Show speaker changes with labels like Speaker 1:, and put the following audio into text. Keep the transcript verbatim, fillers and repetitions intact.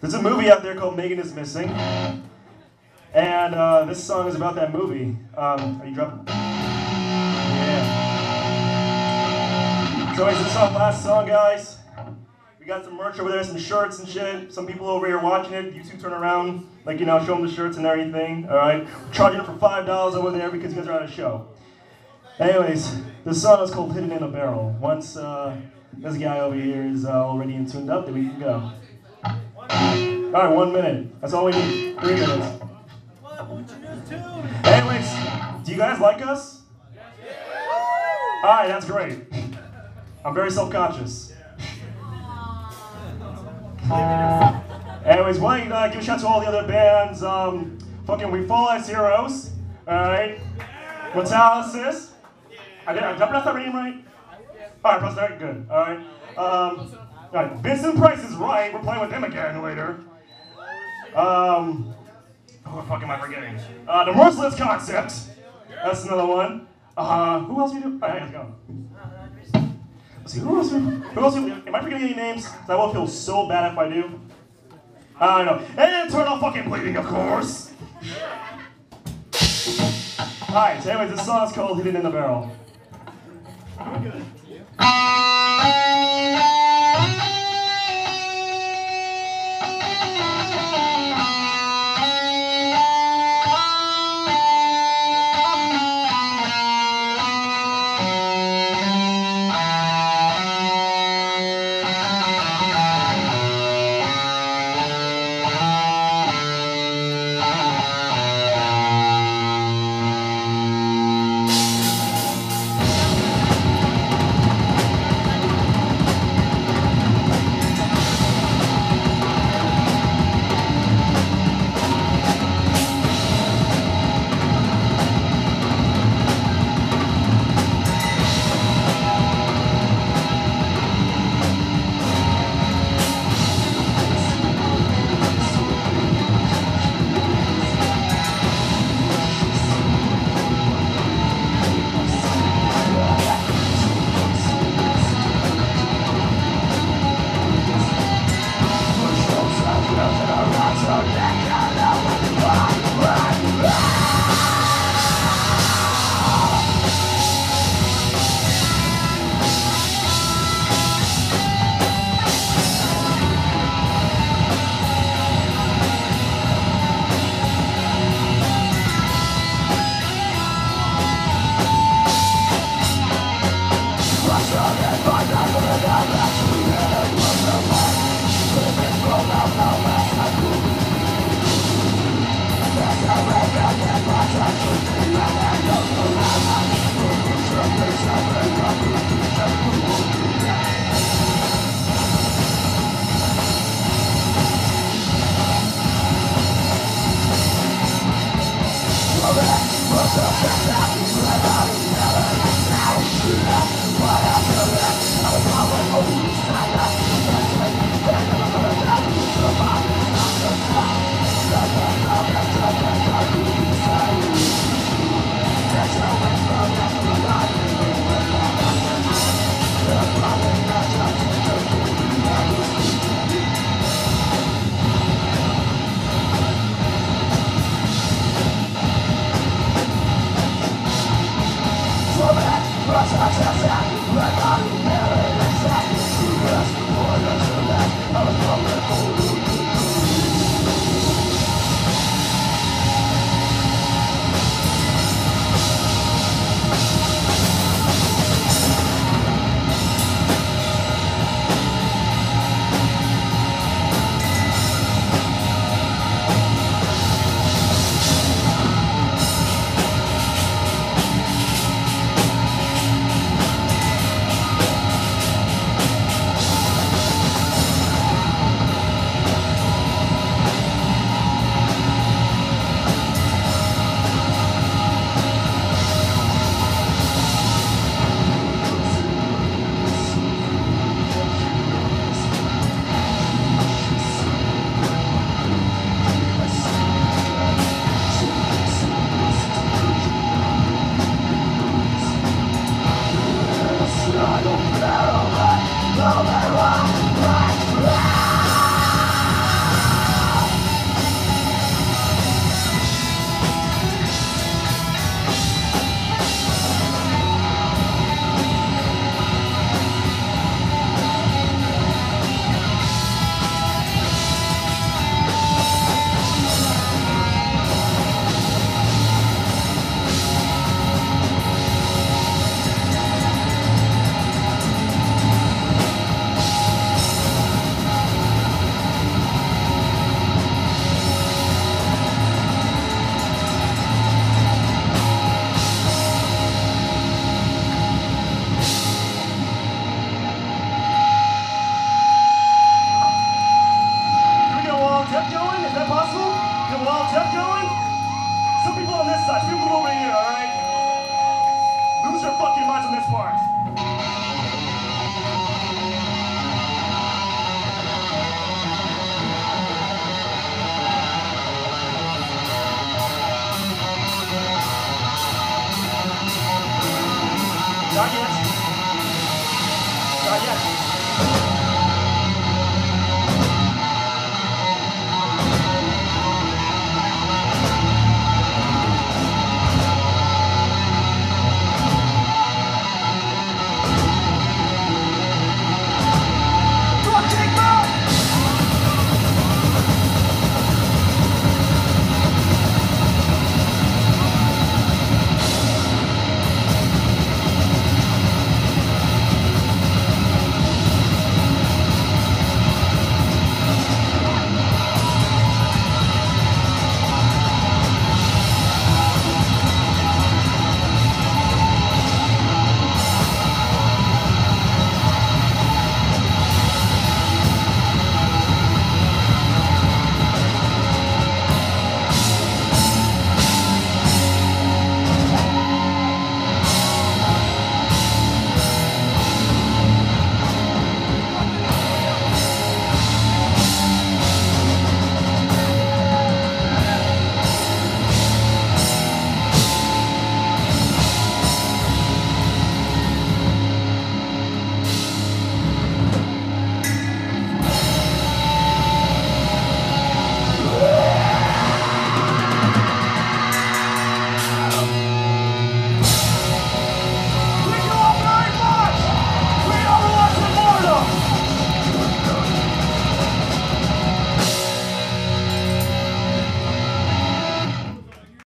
Speaker 1: There's a movie out there called Megan is Missing, and uh, this song is about that movie. Um, are you dropping? Yeah. So is this our last song, guys? We got some merch over there, some shirts and shit. Some people over here watching it. You two turn around, like, you know, show them the shirts and everything. All right, we're charging it for five dollars over there because you guys are at a show. Anyways, this song is called "Hidden in a Barrel." Once uh, this guy over here is uh, all ready and tuned up, then we can go. All right, one minute. That's all we need. Three minutes. Anyways, do you guys like us? All right, that's great. I'm very self-conscious. Anyways, why don't you uh, give a shout to all the other bands? Um, fucking We Fall as Heroes. All right. Metalysis. I did. Did I pronounce that name right? All right, pronounce that good. All right. Um, all right. Vincent Price is Right. We're playing with them again later. Um, who the fuck am I forgetting? Uh, the Merciless Concept. That's another one. Uh, who else we do? All right, let's go. Let's see. Who else? We, who else? We, am I forgetting any names? I will feel so bad if I do. I don't know. And turn off fucking bleeding, of course. All right. So, anyways, this song's called "Hidden in a Barrel." Good.
Speaker 2: I was